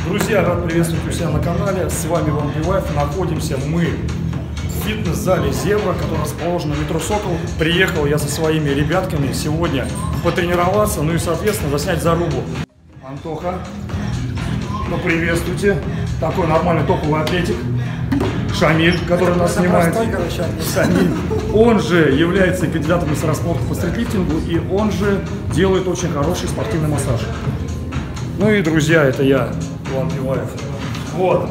Друзья, рад приветствовать у себя на канале. С вами Иван Пиваев. Находимся мы в фитнес-зале «Зебра», который расположен на метро «Сокол». Приехал я со своими ребятками сегодня потренироваться, ну и, соответственно, заснять зарубу. Антоха, ну приветствуйте. Такой нормальный топовый атлетик. Шамиль, который нас снимает. Шамиль. Он же является кандидатом в мастера спорта по стритлифтингу, и он же делает очень хороший спортивный массаж. Ну и, друзья, это я, Иван Пиваев. Вот.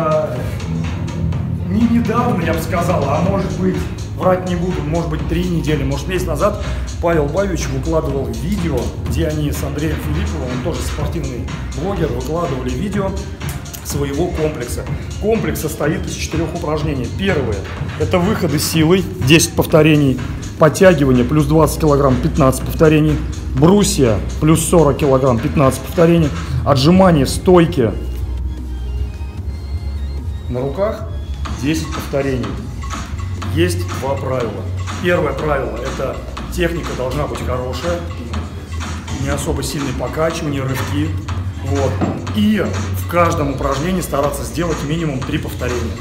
Не недавно, я бы сказал, а может быть, врать не буду, может быть, 3 недели, может, месяц назад Павел Бабич выкладывал видео, где они с Андреем Филипповым, он тоже спортивный блогер, выкладывали видео своего комплекса. Комплекс состоит из 4 упражнений. Первое – это выходы силой, 10 повторений, подтягивание плюс 20 кг, 15 повторений, брусья плюс 40 кг, 15 повторений, отжимания, стойки на руках, 10 повторений. Есть 2 правила. Первое правило – это техника должна быть хорошая, не особо сильные покачивания, рывки. Вот. И в каждом упражнении стараться сделать минимум 3 повторения.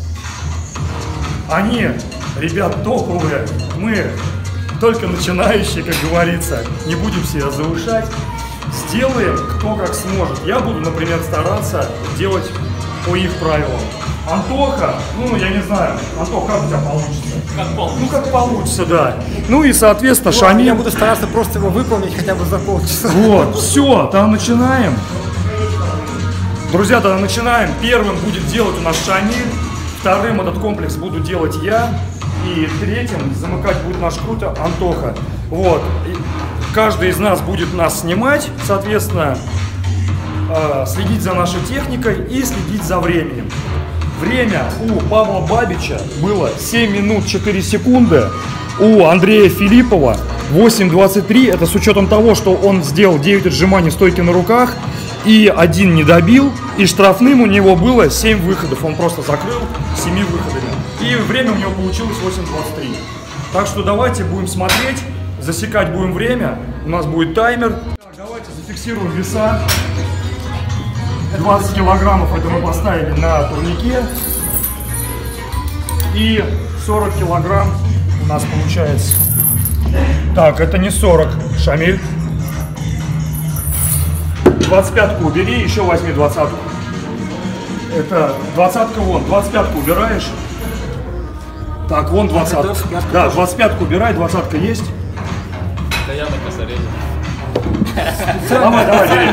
Они, ребят, топовые, мы только начинающие, как говорится, не будем себя завышать. Сделаем кто как сможет. Я буду, например, стараться делать по их правилам. Антоха, ну я не знаю, Антох, как у тебя получится? Как получится. Ну как получится, да. Ну и, соответственно, Ну, Шамиль. я буду стараться просто его выполнить хотя бы за полчаса. Вот, все, тогда начинаем. Друзья, тогда начинаем. Первым будет делать у нас Шамиль, вторым этот комплекс буду делать я, и третьим замыкать будет наш круто Антоха. Вот, и каждый из нас будет нас снимать, соответственно, следить за нашей техникой и следить за временем. Время у Павла Бабича было 7 минут 4 секунды, у Андрея Филиппова 8:23, это с учетом того, что он сделал 9 отжиманий стойки на руках и 1 не добил, и штрафным у него было 7 выходов, он просто закрыл 7 выходами, и время у него получилось 8:23. Так что давайте будем смотреть, засекать будем время, у нас будет таймер. Так, давайте зафиксируем веса. 20 килограммов это мы поставили на турнике, и 40 килограмм у нас получается. Так, это не 40, Шамиль. 25-ку убери, еще возьми 20-ку. Это 20-ка вон, 25-ку убираешь. Так, вон 20-ка. Да, 25-ку убирай, 20-ка есть. Да я на косаре. Давай, бери.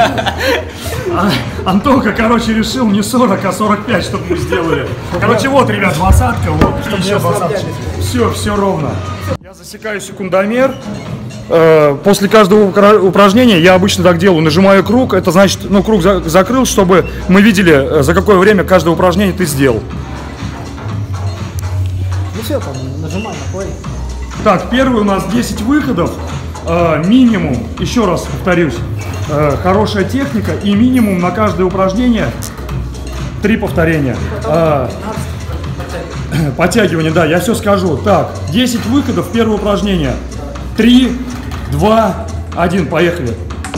Антоха, короче, решил не 40, а 45, чтобы мы сделали. Короче, вот, ребят, 20-ка, вот, еще 20-ка. Все ровно. Я засекаю секундомер. После каждого упражнения я обычно так делаю, нажимаю круг, это значит, ну, круг закрыл, чтобы мы видели, за какое время каждое упражнение ты сделал. Ну все, там, нажимай на плей. Так, первый у нас 10 выходов, минимум, еще раз повторюсь, хорошая техника и минимум на каждое упражнение 3 повторения. Подтягивание, да, я все скажу. Так, 10 выходов, первое упражнение. 3, 2, 1, поехали.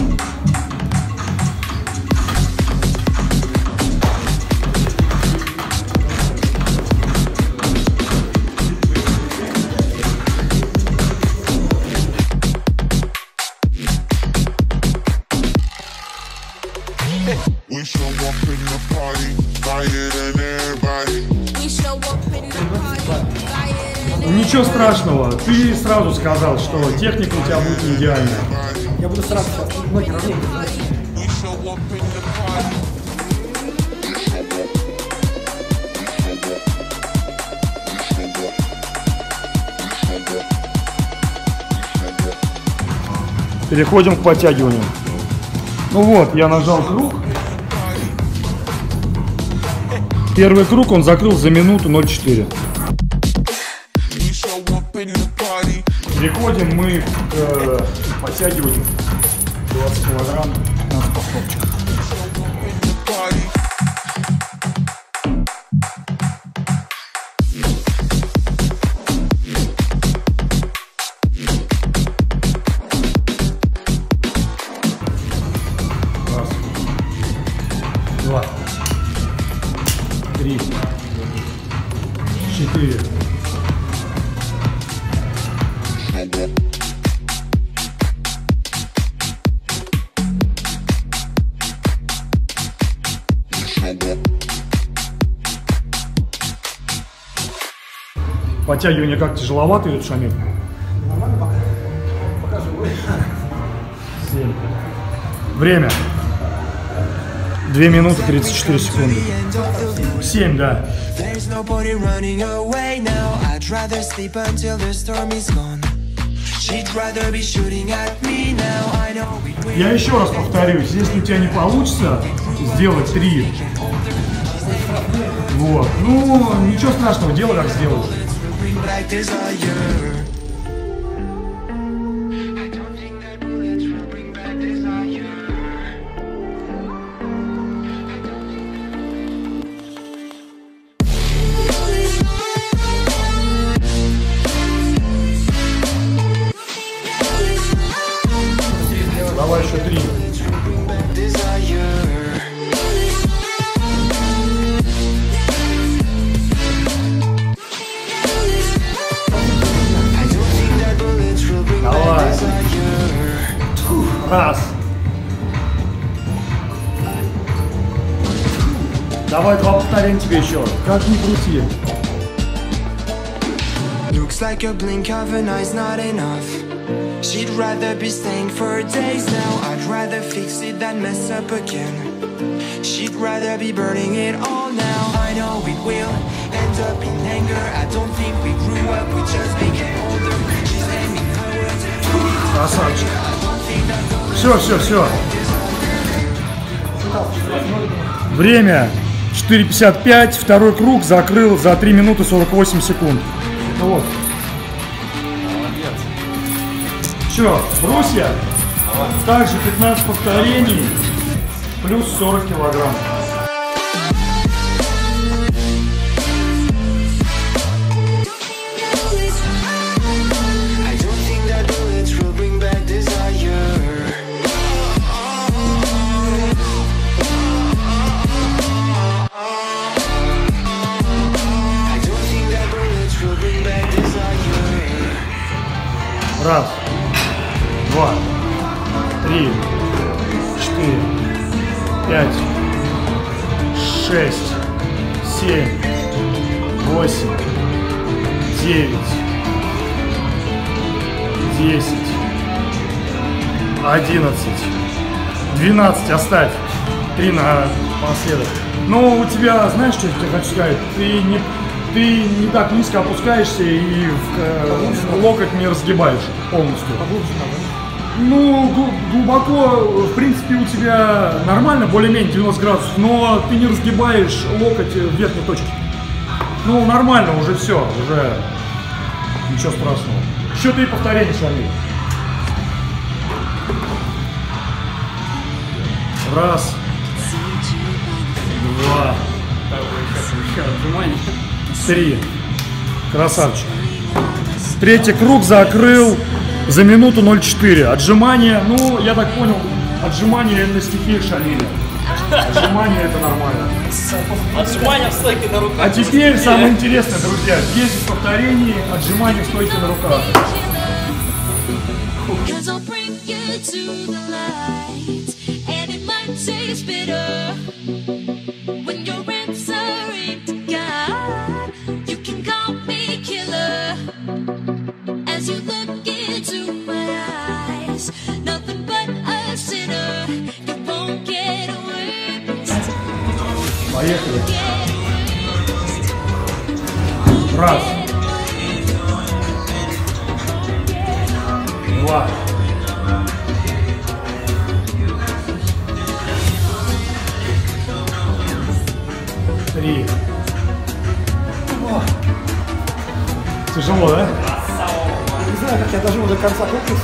Ничего страшного, ты сразу сказал, что техника у тебя будет не идеальная. Я буду сразу сейчас ноги равнее. Переходим к подтягиванию. Ну вот, я нажал круг. Первый круг он закрыл за минуту 0,4. Переходим мы к подтягиванию 20 килограмм на повторчик. 2, 3, 4. Подтягивание как тяжеловато идет, Шамиль? Нормально пока? Пока живой. 7. Время. 2 минуты 34 секунды. 7, да. Я еще раз повторюсь, если у тебя не получится сделать 3, вот, ну, ничего страшного, делай как сделаешь. Давай еще 3. Давай. Раз. Давай 2 повторения тебе еще. Как ни крути. Looks like a blink of an eye's not enough. She'd rather be staying for days now. I'd rather fix it than mess up again. She'd rather be burning it all now. I know it will end up in anger. I don't think we grew up, we just became older. She's aiming her words. Красавчик. Все. Время 4:55. Второй круг закрыл за 3 минуты 48 секунд. Ну вот. Молодец. Все, брусья. Также 15 повторений. Плюс 40 килограмм. Раз, 2, 3, 4, 5, 6, 7, 8, 9, 10, 11, 12, оставь. 3 напоследок. Ну, у тебя, знаешь, что я тебе хочу сказать? Ты не так низко опускаешься и локоть не разгибаешь полностью. Ну, глубоко, в принципе, у тебя нормально, более-менее 90 градусов, но ты не разгибаешь локоть в верхней точке. Ну, нормально, уже все, уже ничего страшного. Еще 3 повторения, Шамиль. Раз, 2, 3. Красавчик. Третий круг закрыл за минуту 0,4. Отжимания, ну, я так понял, отжимания на стихи Шамиля. Отжимания это нормально. Отжимания в стойке на руках. А теперь самое интересное, друзья. 10 повторений, отжимания в стойке на руках. Поехали. Раз. 2. 3. Тяжело, да? Не знаю, как я дожму до конца корпуса.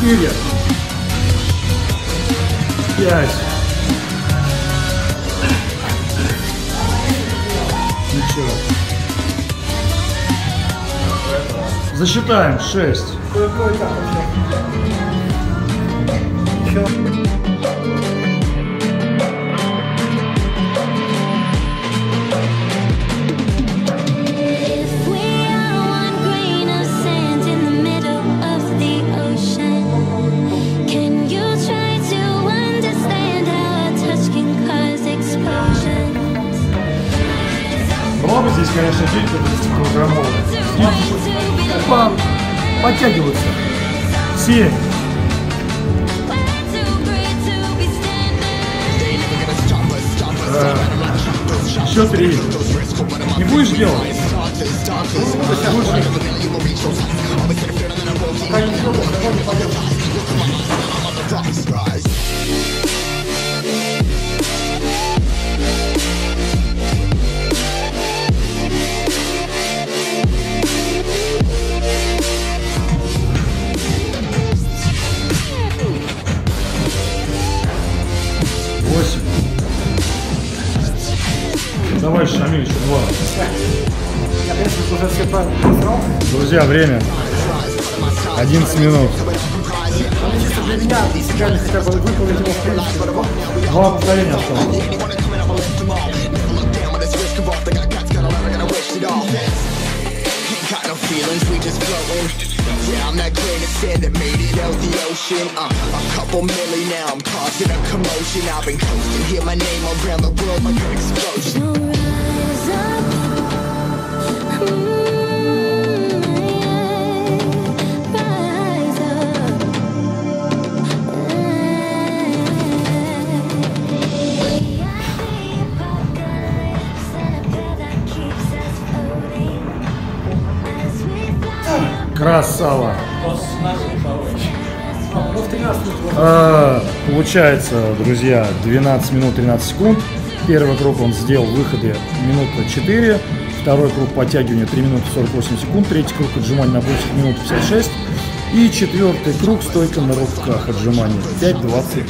4, 5. Ничего. Засчитаем 6. Кое-кое так вообще. Еще. Много здесь, конечно, денег, это 10-килограммовых. Подтягиваться. 7. Еще 3. Не будешь делать? Давай, Шамиль, еще 2. Я, конечно, уже все правильно. Друзья, время 11 минут. Но чисто для меня идеально хотя бы выполнить его в принципе. 2 повторения осталось. Yeah, I'm that grain of sand that made it out the ocean. A couple milli now, I'm causing a commotion. I've been coasting, hear my name around the world like an explosion. Rise up, rise up. We are the apocalypse, and a prayer that keeps us floating as we fly. Красава. Ну, в 13 минут. Получается, друзья, 12 минут 13 секунд. Первый круг он сделал выходы минута 4. Второй круг подтягивания 3 минуты 48 секунд. Третий круг отжимания на брусьях минута 56. И четвертый круг стойка на руках отжимания 5:23.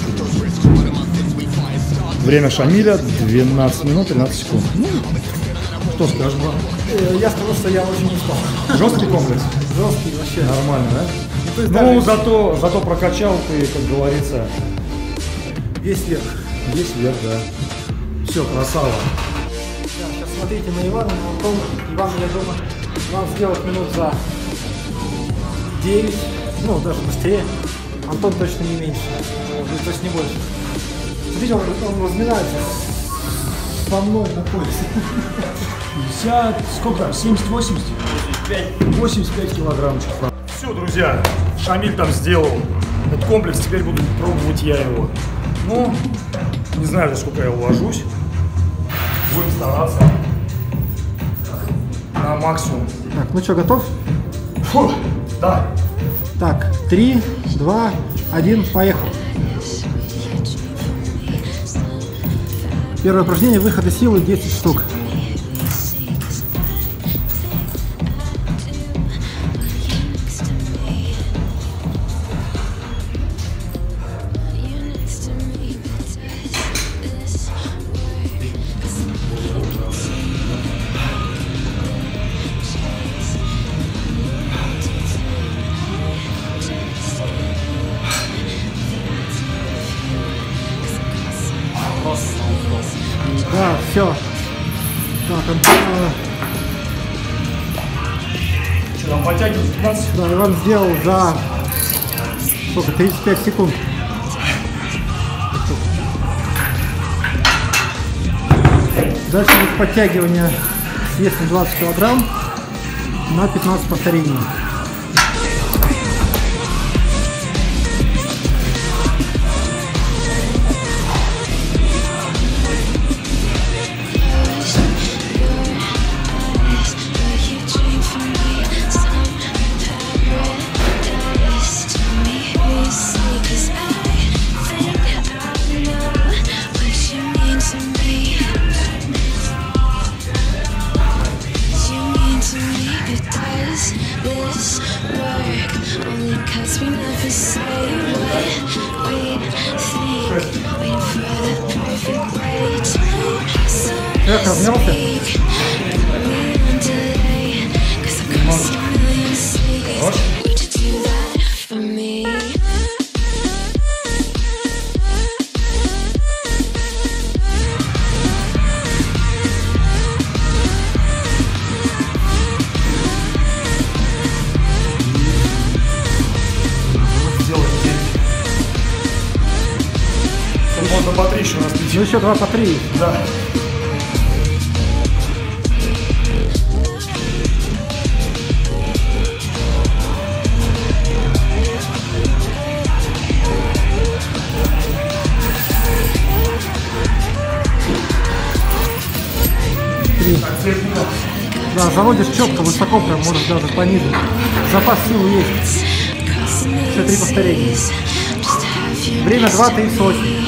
Время Шамиля 12 минут 13 секунд. Ну, что скажешь, Бар? Я скажу, что я очень устал. Жесткий комплекс? Жесткий вообще. Нормально, да? То есть Ну, даже зато прокачал ты, как говорится, весь вверх. весь вверх, да. Все, красава. Да, сейчас смотрите на Ивана, на Антона. Иван, я думаю, вам сделать минут за 9, ну, даже быстрее. Антон точно не меньше, то есть не больше. Смотрите, он разминается со мной на поясе. 50, сколько там, 70-80? 85 килограммчиков. Все, друзья, Шамиль там сделал этот комплекс, теперь буду пробовать я его. Ну, не знаю, за сколько я уложусь. Будем стараться на максимум. Так, ну что, готов? Фу, да. Так, 3, 2, 1, поехал. Первое упражнение, выходы силы 10 штук. Да, все. Так, Антон, Что там, подтягивать 15? да, Иван сделал за сколько, 35 секунд. Дальше будет подтягивание с весом 20 килограмм на 15 повторений. This work only 'cause we never say what we think. Waiting for the perfect way to Как размялся? speak. We won't delay, 'cause I crossed a million seas. Would you do that for me? Сделать 9. Тут можно по 3 еще разбить. Ну еще 2 по 3. Да. Да, заводишь четко, высоко, прям можешь даже пониже. Запас сил есть. Еще 3 повторения. Время 2:38.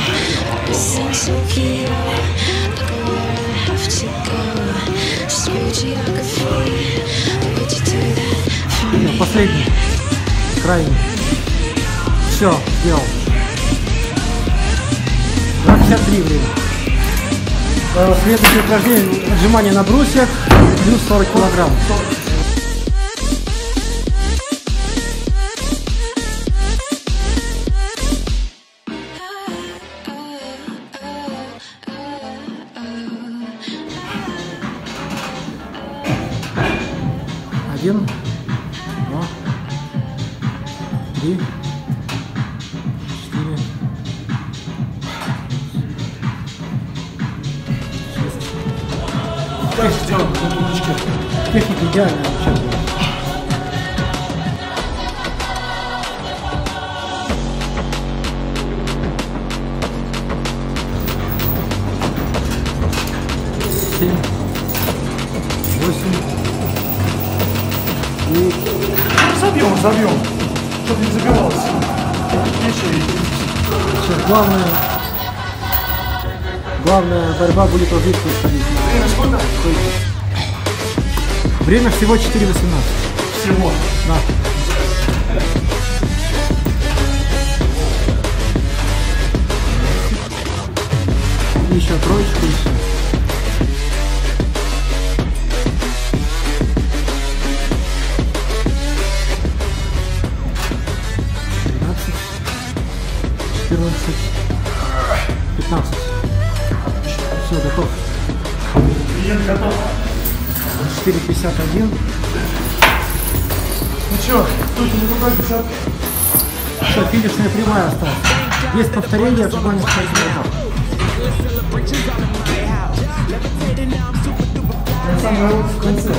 Последний. Крайний. Все, сделал. 2:53 время. Следующее упражнение — отжимание на брусьях, плюс 40 килограмм. Один, 2, 3, 4, 6. Как сделать на туничке? Техника идеальная вообще. Семь, 8, 9. Забьем. Чтобы не забивалось. Сейчас главная борьба будет у жидкого столицы. Время сколько? Время всего 4:18. Всего. Да. И еще троечку и все. Все, готов. Клиент готов. 4:51. Ну что, тут не рукой 50. Все, финишная прямая осталась. Есть повторение, отжимание с 5 Самое лучшее в конце.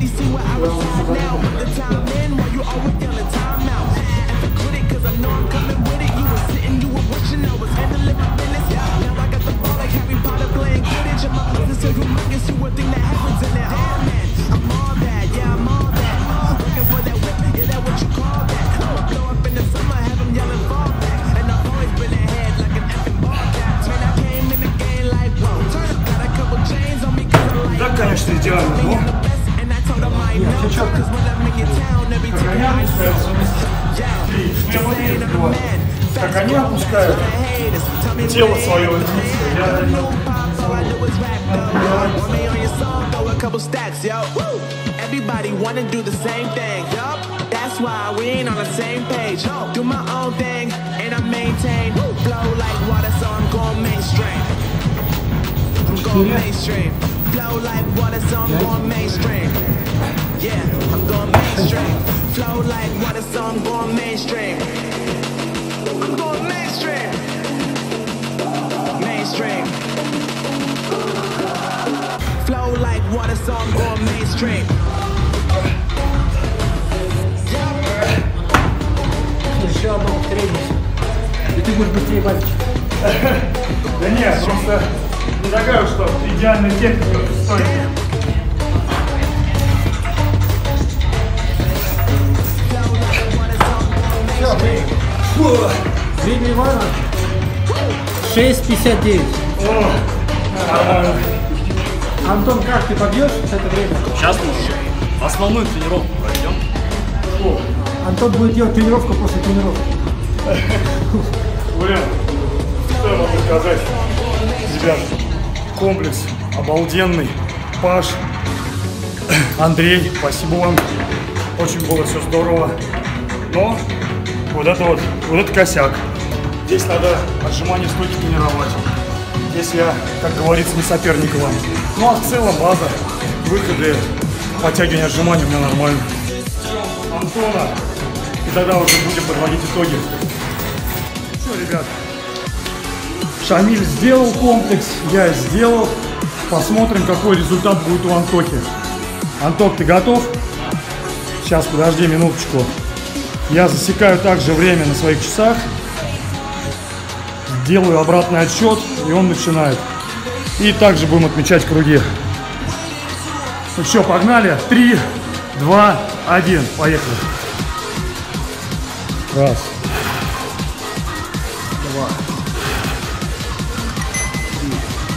Да, конечно, идеально, но Нет, все четко. как они опускаются, как они опускают тело свое вниз, Everybody wanna do the same thing. That's why we ain't on the same page. Do my own thing and I maintain. Flow like water, so I'm going mainstream. I'm going mainstream. Flow like water, so I'm going mainstream. Yeah, I'm going mainstream. Flow like water, so I'm going mainstream. I'm going mainstream. Mainstream. Flow like water, so I'm going mainstream. Еще одно повторение. И ты будешь быстрее бабить. Да нет, просто не такая уж что идеальная техника стоит. Время Ивана 6:59. Антон, как ты побьешь это время? Сейчас мы основную тренировку пройдем. Антон будет делать тренировку после тренировки. Блин, что я могу сказать? Ребят, комплекс обалденный. Паш, Андрей, спасибо вам. Очень было все здорово. Но вот это косяк. Здесь надо отжимания стойки тренировать. Здесь я, как говорится, не соперник вам. Ну а в целом база, выходы, подтягивания, отжимания у меня нормально. Антона. И тогда уже будем подводить итоги. Все, ребят. Шамиль сделал комплекс, я сделал. Посмотрим, какой результат будет у Антохи. Антох, ты готов? Сейчас, подожди минуточку. Я засекаю также время на своих часах. Делаю обратный отсчет, и он начинает. И также будем отмечать круги. Ну все, погнали. 3, 2, 1. Поехали. Раз. Два. Три.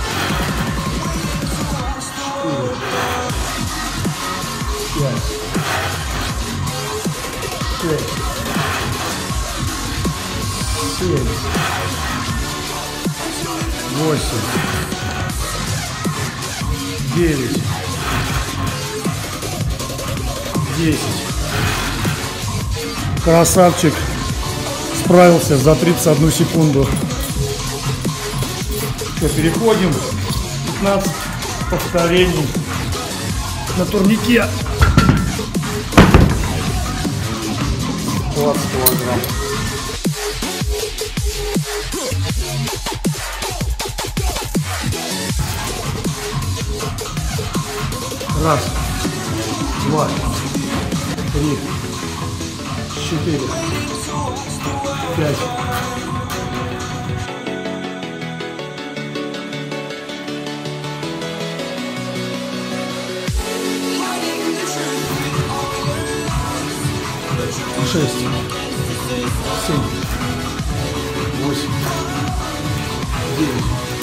4. 5. 6. 7. 8. 9. 10. Красавчик. Справился за 31 секунду. Все, переходим. 15 повторений на турнике. 20 килограмм. Раз, два, 3, 4, 5. Шесть, 7, 8, 9.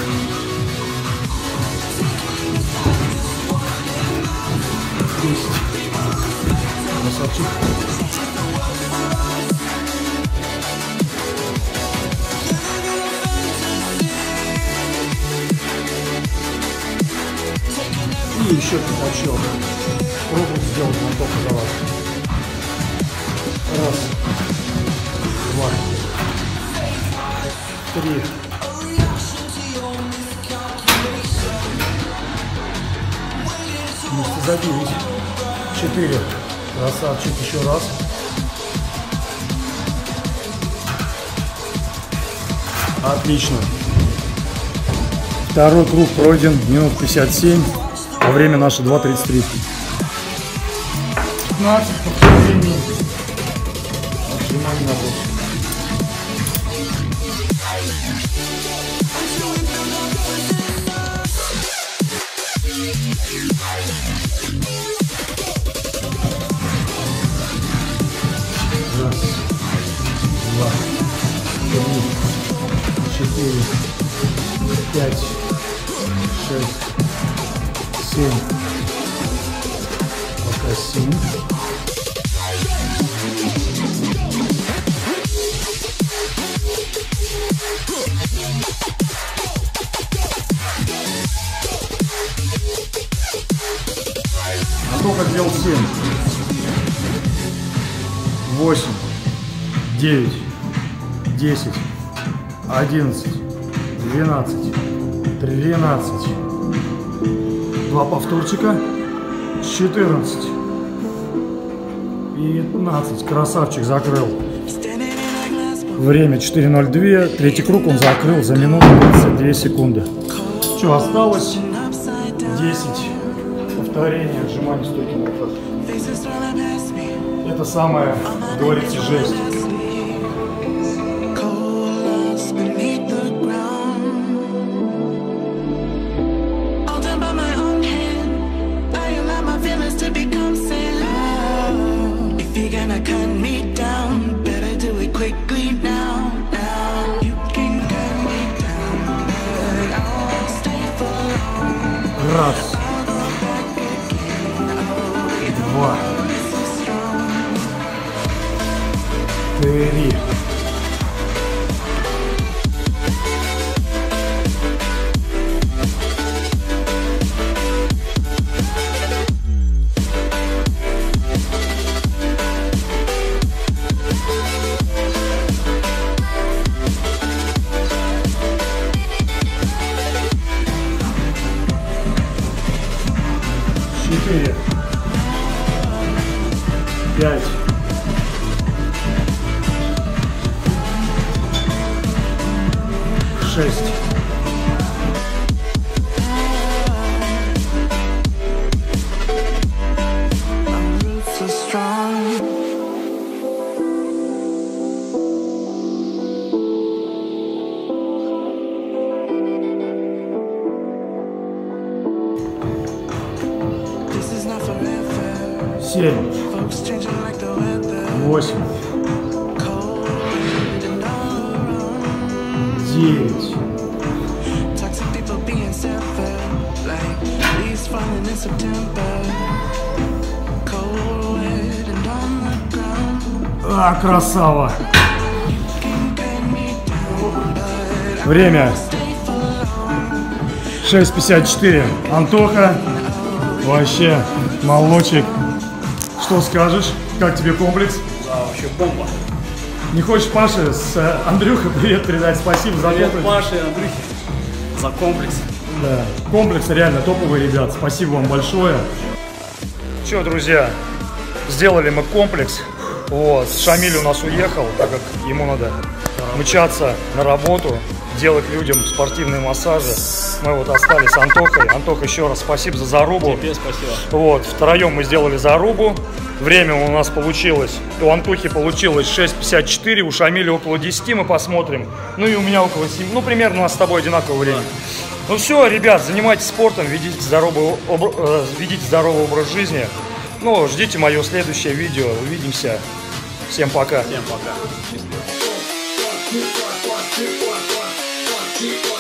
10. Красавчик. И еще пятачок. Пробуем сделать на топ давай. Раз. Два. 3. 9. 4. Красавчик, еще раз. Отлично. Второй круг пройден, минут 57, а время наше 2:33. 15 повторений. Отжиманий на бок. Раз, два, 3, 4, 5, 6, 7. Пока 7. Только сделал 7. 8, 9, 10, 11, 12, 13. 2 повторчика. 14. 15. Красавчик закрыл. Время 4:02. Третий круг он закрыл за минуту 32 секунды. Что осталось? 10 повторений отжиманий стойки на руках. Это самое, как говорится, жесть. Раз, два, 4, 5, 6. So strong. This is not forever. 7, Folks changing like the weather. 8, Cold and all 9, toxic people being severed. Like leaves falling in September. Cold, wet, and on the ground. А, красава. Can't cut me down, but Время stay for long. 6:54. Антоха, вообще молодчик. Что скажешь? Как тебе комплекс? Да, вообще бомба. Не хочешь Паше с Андрюхой привет передать? Спасибо за Привет, комплекс. Паше и Андрюхе за комплекс. Да, комплекс реально топовый, ребят. Спасибо вам большое. Че, друзья, сделали мы комплекс. Вот, Шамиль у нас уехал, так как ему надо мчаться на работу, делать людям спортивные массажи. Мы вот остались с Антохой. Антоха, еще раз спасибо за зарубу. Тебе спасибо. Вот, втроем мы сделали зарубу. Время у нас получилось, у Антохи получилось 6:54, у Шамиля около 10, мы посмотрим. Ну и у меня около 7, ну примерно у нас с тобой одинаковое время. Ну все, ребят, занимайтесь спортом, ведите здоровый образ жизни. Ну, ждите мое следующее видео, увидимся. Всем пока. Всем пока. Счастливо.